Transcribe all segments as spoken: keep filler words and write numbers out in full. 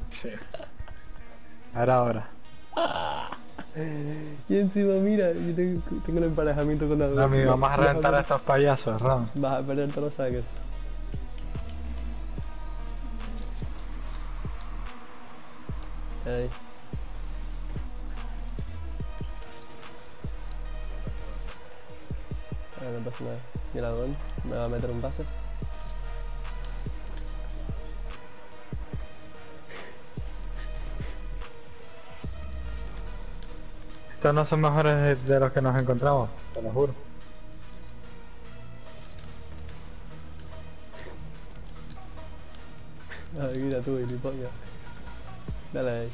Sí. Ahora, ahora. Y encima, mira, yo tengo, tengo el emparejamiento con algo. Rami, vamos a reventar a estos payasos, Ram. Vas a perder todos los saques. Ahí. Ah, no pasa nada. Mira, Don, me va a meter un pase. Estos no son mejores de, de los que nos encontramos, te lo juro. Ay, mira tú, gilipollas. Dale ahí.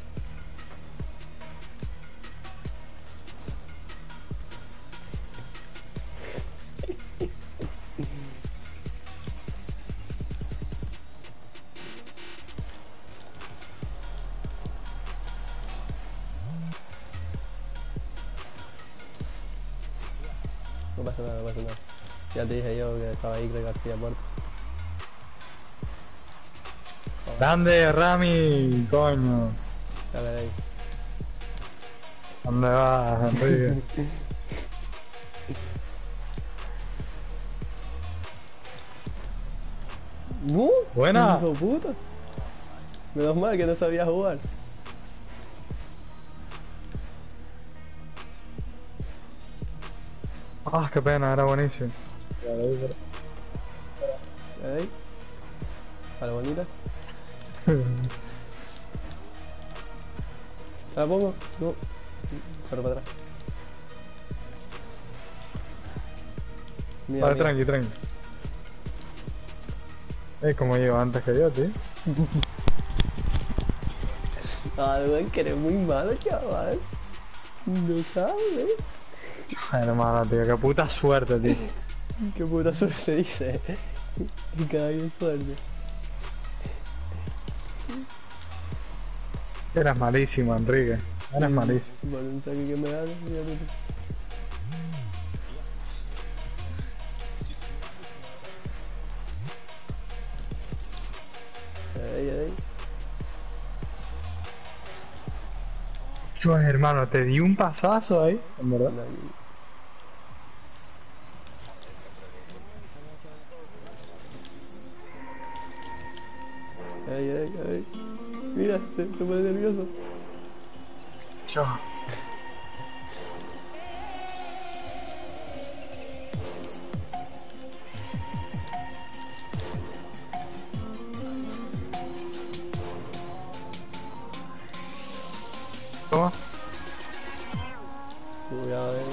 No pasa nada, no pasa nada. Ya te dije yo que estaba ahí, creo que García muerto. ¡Grande, Rami! ¡Coño! Dale ahí. ¿Dónde vas, Enrique? ¡No! ¡Buena! ¡Hijo puta! Menos mal que no sabía jugar. ¡Ah, qué pena! Era buenísimo. Ahí. A la bonita. ¿La pongo? No. Pero para atrás. Mira, Vale, mira. tranqui, tranqui. Es como yo antes que yo, tío. Ah, weón, que eres muy malo, chaval. No sabes. Ay, hermano, tío, qué puta suerte, tío. Qué puta suerte dice. Y cada día suerte. Eres malísimo, Enrique. Eres malísimo. Por un saque que me da, mira tú. Ahí, ahí. Yo, hermano, te di un pasazo ahí. En verdad. Ahí, ahí, ahí. Mira, se, se pone nervioso. Yo. ¿Cómo? Cuidado, eh.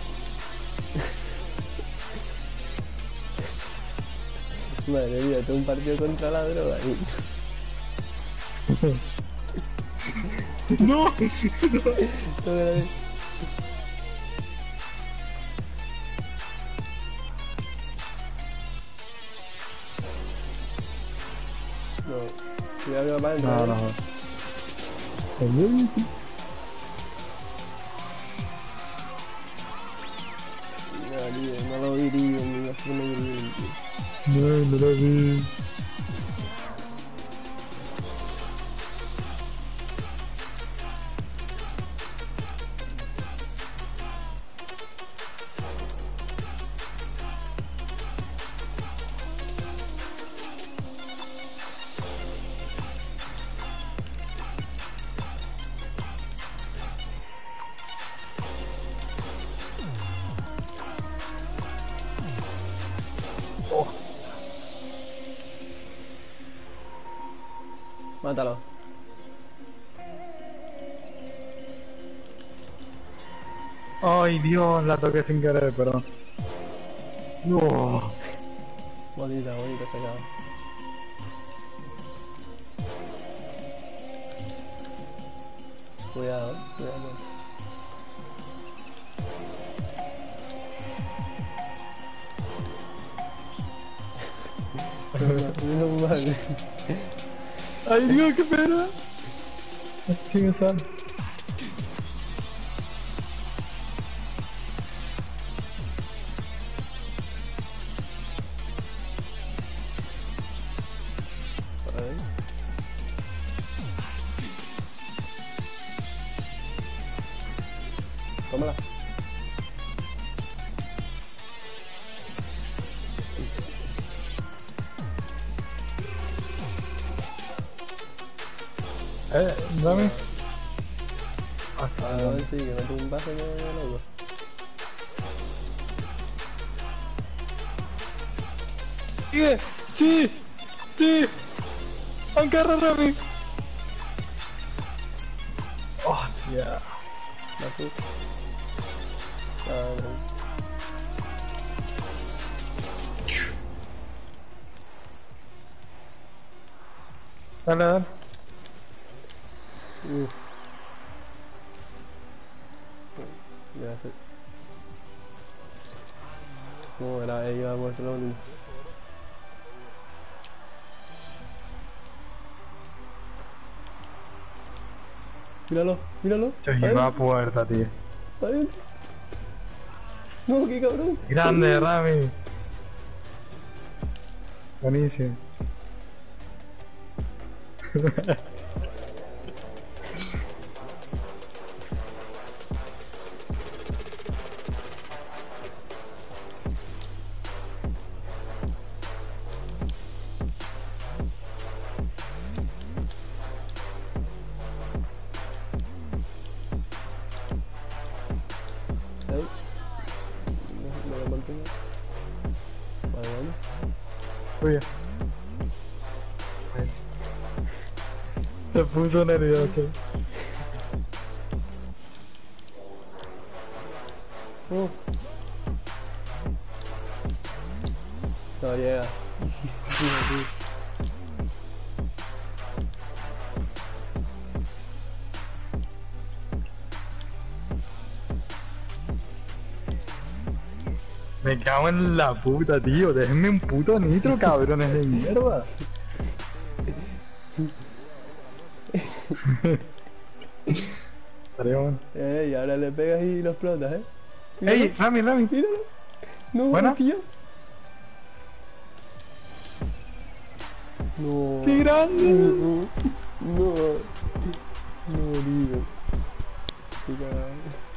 Madre mía, tengo un partido contra la droga. ¡No! No me la ves. No, cuidado que va para No, adentro. no. eh. No, tío, no lo diría, ni así no lo diría. No, no lo vi. Mátalo. Ay, Dios, la toqué sin querer, perdón. No. Bonita, bonita sacada. Cuidado, cuidado. Menos mal. Ay, Dios, qué pena. Sí me sale. Eh, Rami. A ver si que no te un pase que loco. ¡Sigue! ¡Sí! ¡Sí! ¡Agarra, Rami! ¡Hostia! Así. Ah, no. Dale, dale. Uf. Ya sé. No, era ella, vamos a hacer lo único. Míralo, míralo. Se ¿Está lleva a bien? puerta, tío. ¿Está bien? No, qué cabrón. Grande, Rami. Buenísimo. Ahí. No, no lo mantengo. Vale, vale. Oye. Se puso nervioso. Uh. No llega. Me cago en la puta, tío. Déjenme un puto nitro, cabrones de mierda. Estaría bueno. Eh, y ahora le pegas y lo explotas, eh. ¡Ey, Rami, Rami! Míralo. No, ¿Buena? tío. No. ¡Qué grande! No. No. No, tío. Qué cagado.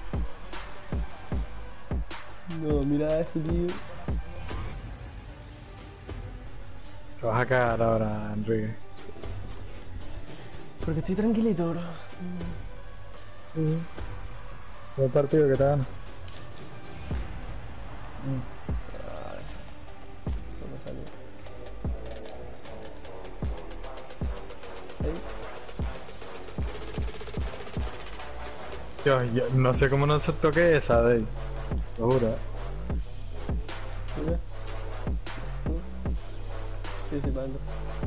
No, mira eso, tío. Te vas a cagar ahora, Enrique. Porque estoy tranquilito, bro. Sí. El partido que te gana. Vale. No me salió. Ahí. Yo, yo no sé cómo no se toque esa de ahí. Lo juro. eh. Mira. Sí, sí, para adentro.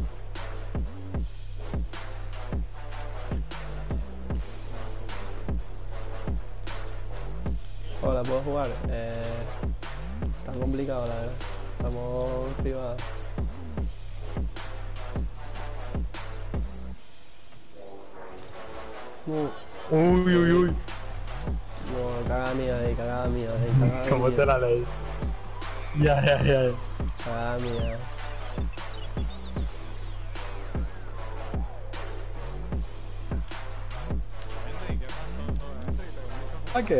Hola, ¿puedo jugar? Eh, está complicado, la verdad. Estamos privados. No, Uy, uy, uy. no, cagada mía ahí, cagada mía ahí, cagada ¿Cómo mía. te la leí? Ya, ya, ya. Cagada mía. ¿A qué?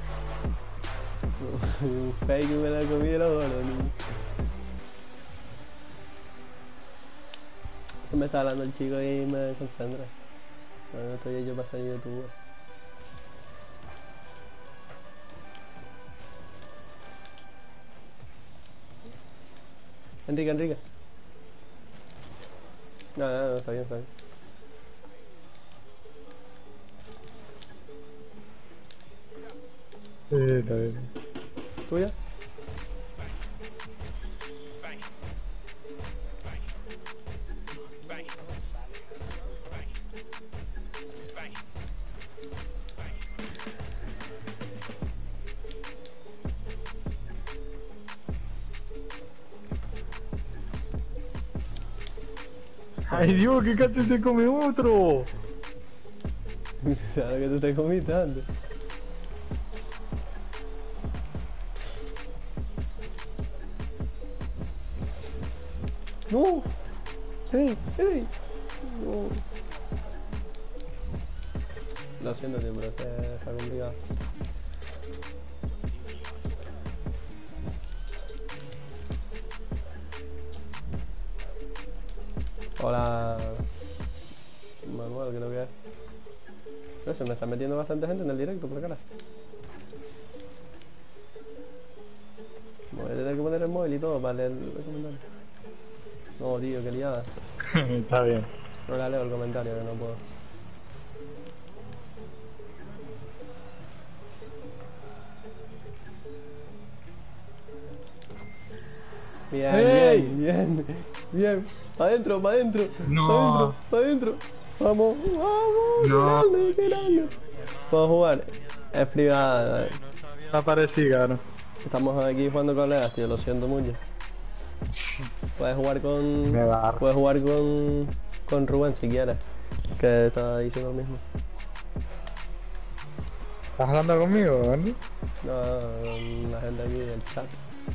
Un fake me la comí de los gordos, niño. Que me está hablando el chico y me concentra. No estoy yo para ser youtuber. Enrique, Enrique. No, no, no, está bien, está bien. Sí, está bien. ¿Tuya? Ay, Dios, que casi se come otro. ¿Sabes que tú te comiste antes? ¡No! ¡Ey! ¡Ey! ¡No! Lo siento, tío, pero es que está complicado. Hola, Manuel. igual, creo que es. No, se me está metiendo bastante gente en el directo, por cara. Voy a tener que poner el móvil y todo para leer el comentario. No, tío, qué liada. Está bien. No la leo el comentario, que no puedo. Bien, ¡Ey! bien, bien, bien. Pa' adentro, pa' adentro. No. Pa' adentro, pa' adentro. Vamos, vamos, No. qué grande, qué grande. Puedo jugar. Es privada. Aparecí, claro. Estamos aquí jugando colegas, tío, lo siento mucho. Puedes jugar con. Me va. Puedes jugar con. con Rubén si quieres. Que está diciendo lo mismo. ¿Estás hablando conmigo, Andy? No, con la gente aquí del chat.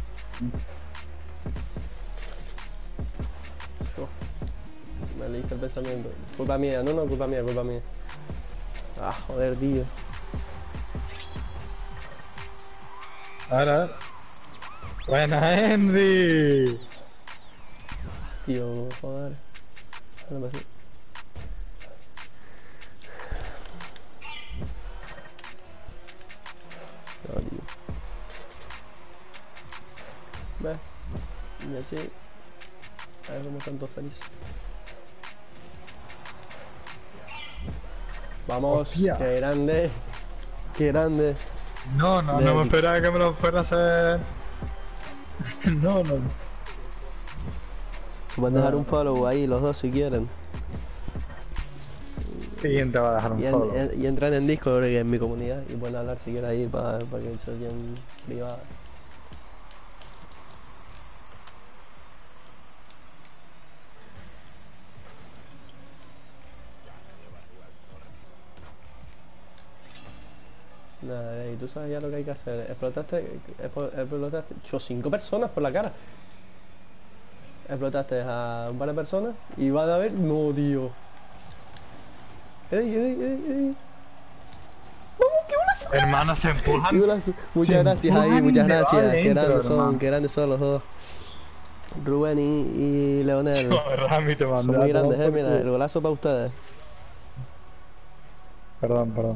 Oh, me leíste el pensamiento. Culpa mía, no, no, culpa mía, culpa mía. Ah, joder, tío. Ahora. Buena, Andy. Tío, joder. No me sé. No, tío. Ve. Y así. A ver cómo están todos felices. Vamos, Hostia. qué grande. Qué grande. No, no, De- no me esperaba que me lo fuera a hacer. No, no. Pueden dejar un follow ahí los dos si quieren. ¿Quién te va a dejar un Y, en- follow? en- y entran en Discord, que es mi comunidad, y pueden hablar si quieren ahí para que se bien privada. Nada, y tú sabes ya lo que hay que hacer. Explotaste, expo- explotaste, cho, cinco personas por la cara. Explotaste a un par de personas y van a ver, no, tío. Ey, ey, ey, ey. ¡Vamos, qué golazo! Hermanos se ¡Qué empujan. golazo! Muchas Se gracias empujan ahí, muchas y le va gracias. Qué adentro, grandes son, hermano. qué grandes son los dos. Rubén y, y Leonel. Yo, Rami, te mandé Son a muy tomar grandes, eh. por Mira, culo. el golazo para ustedes. Perdón, perdón.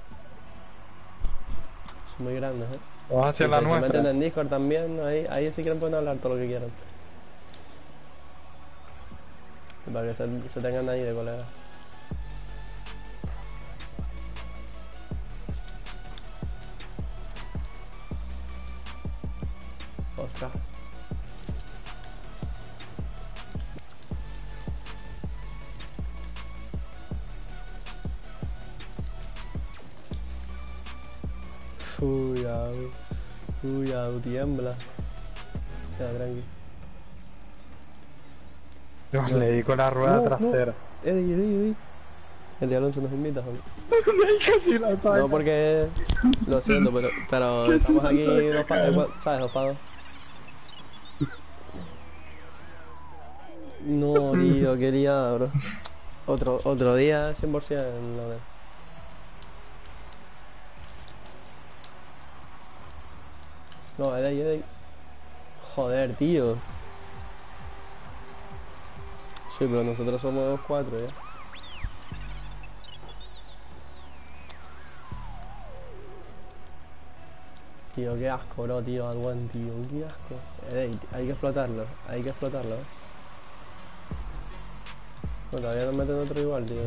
Son muy grandes, eh. Vamos hacia Si la se- se meten nuestra. en Discord también, ahí, ahí si quieren pueden hablar todo lo que quieran. Y para que se, se tengan ahí de colega. Ostras. Cuidado. Cuidado, tiembla. Ya, tranqui. Yo le di con la rueda No, no. trasera. Eddie, Eddie, Eddie. El de Alonso nos invita, joder. Casi la saca. No, porque. Lo siento, pero, pero estamos aquí, dos pa- eh, cua- ¿sabes? Dos pagos. No, tío, qué liada, bro. Otro, otro día, cien por ciento, lo de. No, Eddie, Eddie. Joder, tío. Sí, pero nosotros somos cuatro ya. Tío, qué asco, bro, tío, Adwan, tío, qué asco. Ey, hay que explotarlo, hay que explotarlo, eh. No, todavía nos meten otro igual, tío.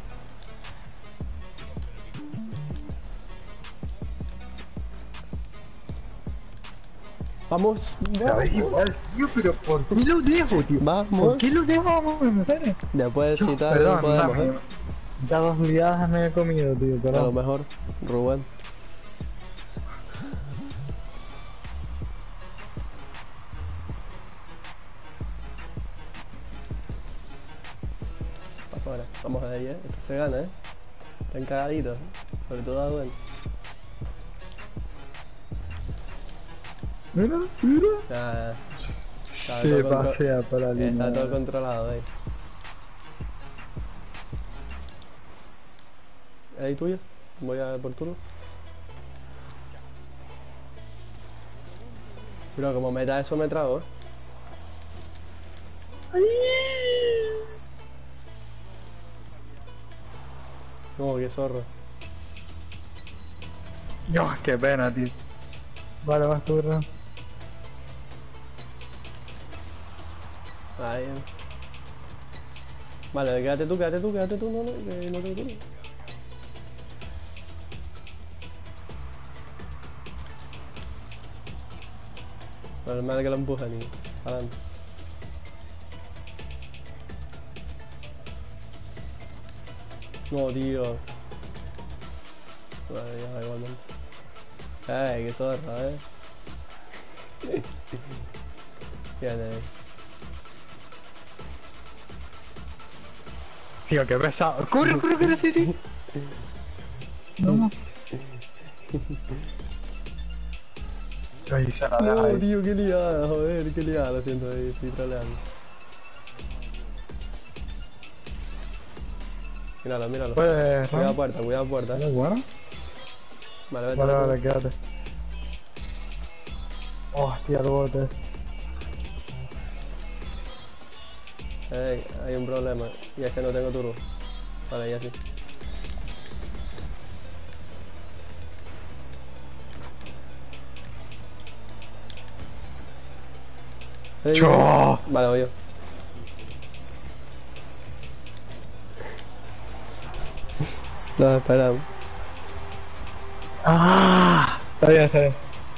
Vamos, ¿Sabes? Igual, tío, pero ¿por qué lo dejo, tío? vamos. ¿Por qué lo dejo? En serio. Después si tal, Perdón, podemos, Rami. eh. Ya dos liadas me he comido, tío, A lo perdón. mejor, Rubén. Afuera, vamos a ver, eh. Esto se gana, eh. Están cagaditos, sobre todo Adwan. Mira, mira. Ya, Se todo contro- pasea por la línea. está todo controlado, eh. ¿Es tuyo? Voy a por turno. Pero como meta eso me trago, eh. No, qué zorro. Dios, qué pena, tío. Vale, vas tú, Ram. Ahí. Vale, quédate tú, quédate tú, quédate tú, no, no, que no tengo turno. Vale, madre que la empuja, niño. Adelante. No, tío. Vale, ya, igualmente. Ay, qué zorra, eh. Fíjate. Tío, qué pesado. ¡Corre, corre, corre! Sí, sí. No. Ahí se la deja No, ahí. tío, qué liada, joder, qué liada, lo siento, ahí estoy troleando. Míralo, míralo. Pues, Cuidado Ram. puerta, cuidado puerta. Vale, bueno. Vale, vete, Vale, vete. vale, quédate. Hostia, el bote. Ey, hay un problema, y es que no tengo turbo. Vale, ya sí. Ey, ¡Choo! vale, voy yo. Nos esperamos. ¡Ah! Está bien, está bien.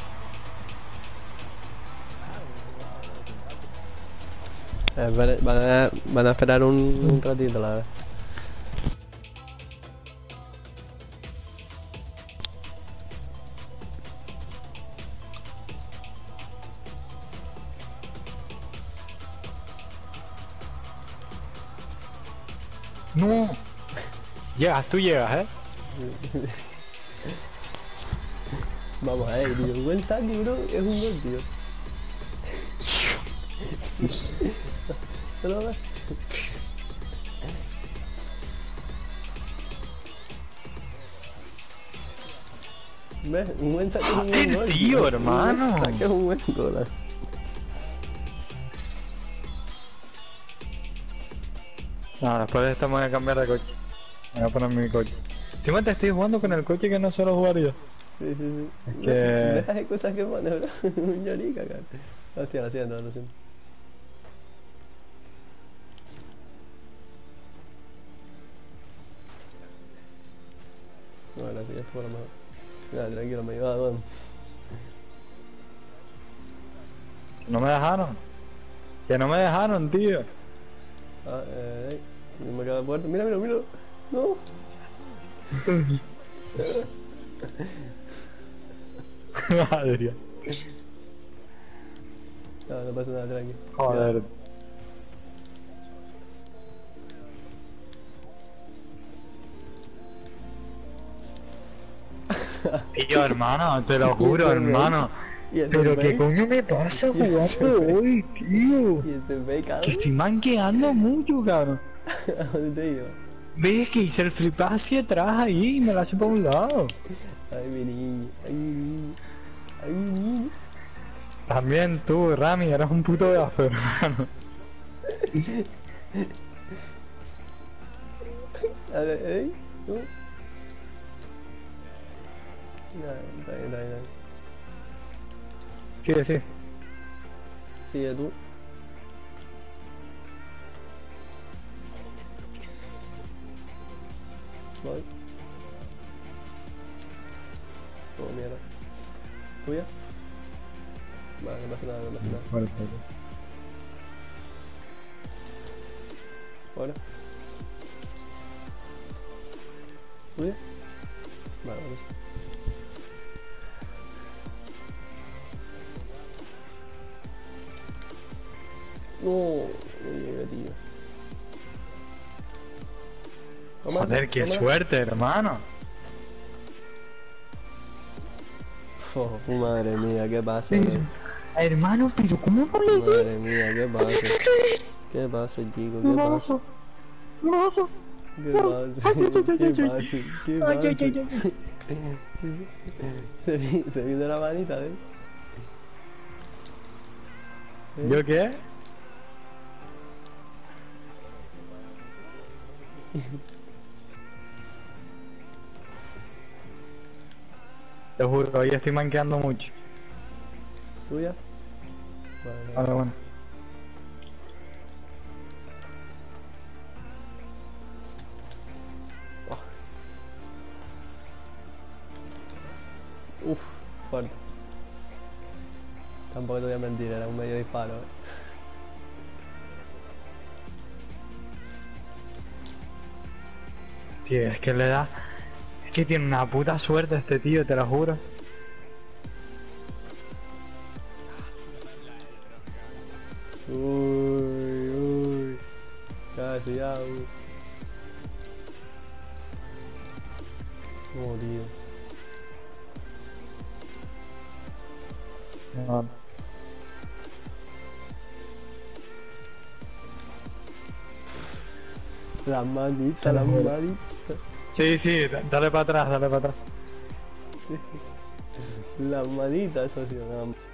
Eh, van, a, van a- van a esperar un, un ratito, la verdad. No. Llegas, tú llegas, ¿eh? Vamos a ver, tío. Buen saque, bro. Es un gol, tío. ¿No lo ves? ¿Ves? Un buen saque es un buen Joder, gol. tío, hermano. Un buen saque es un buen gol. No, después de esto me voy a cambiar de coche. Me voy a poner mi coche. Encima te estoy jugando con el coche que no suelo jugar yo. Sí, sí, sí. Es No, que- Deja de cosas que pone, bro. Un llorica, cara. Hostia, lo siento, lo siento. No, gracias, ya estuvo lo mejor. Nada, tranquilo, me iba a dar. No me dejaron. Que no me dejaron, tío. Ah, eh, no me queda puerta. Mira, mira, mira. No. Madre. No, no pasa nada, tranqui. Joder. Tío, hermano, te lo juro, hermano. ¿Y el Pero Dembélé? qué coño me pasa jugando hoy, tío. ¿Y el Dembélé, Que cabrón? estoy manqueando mucho, cabrón. ¿A dónde te iba? ¿Ves que hice el flip hacia atrás ahí y me la hace para un lado? Ay, mi niño. Ay, mi niño. Ay, mi niño. También tú, Rami, eres un puto gafe, hermano. A ver, ¿eh? ¿No? Nah, está bien, está bien, está bien. Sigue, sigue. Sigue tú. Voy. Oh, mierda. ¿Tuya? Vale, no pasa nada, no pasa nada. Fuerte. Ahora. ¿Tuya? Vale, vale. No, no llega, tío. Toma, Joder, qué toma. suerte, hermano. Oh, madre mía, ¿qué pasa? bro? Hermano, pero ¿cómo no le di? Madre mía, ¿qué pasa? ¿Qué pasa, chico? ¿Qué pasa? Brazo. Brazo. ¿Qué pasa? Ay, ay, ay, ¿Qué ay, pasa? ay. ¿Qué Ay, pasa? ay, ay, ay. Se, vi- se vino la manita, ¿eh? ¿Eh? ¿Yo qué? Te juro, hoy estoy manqueando mucho. ¿Tuya? Vale, vale. Ahora bueno. Uf, fuerte. Tampoco te voy a mentir, era un medio disparo, eh. Tío, es que le da... Es que tiene una puta suerte este tío, te lo juro. Uy, uy. Casi ya, uy. Oh, tío. No. Las manitas, las manitas. Sí, sí, da- dale para atrás, dale para atrás. Las manitas, eso sí, nada más.